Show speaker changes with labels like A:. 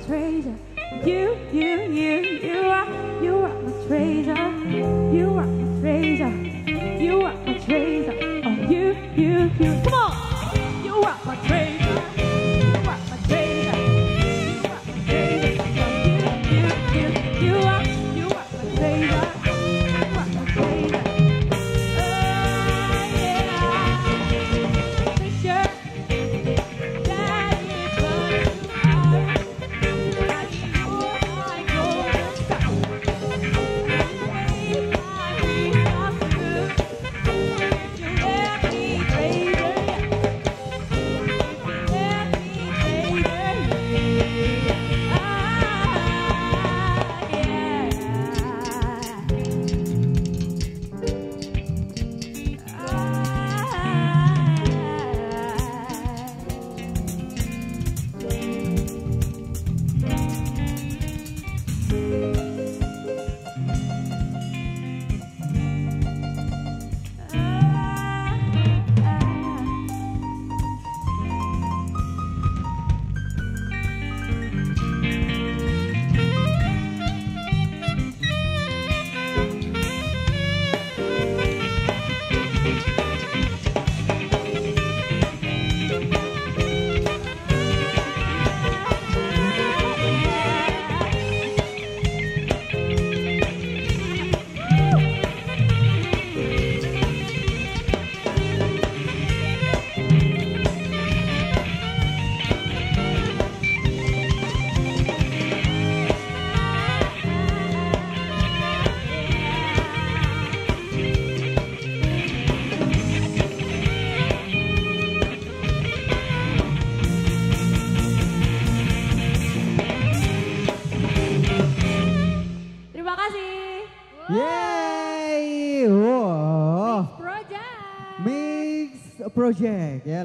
A: treasure. You are my treasure. You are my treasure. You are my treasure. Oh, you. Come on. You are my treasure. You are my treasure. You are my treasure. Oh, you are my treasure. You are my treasure.
B: Yay! Wow.
A: Project.
B: Mix project ya.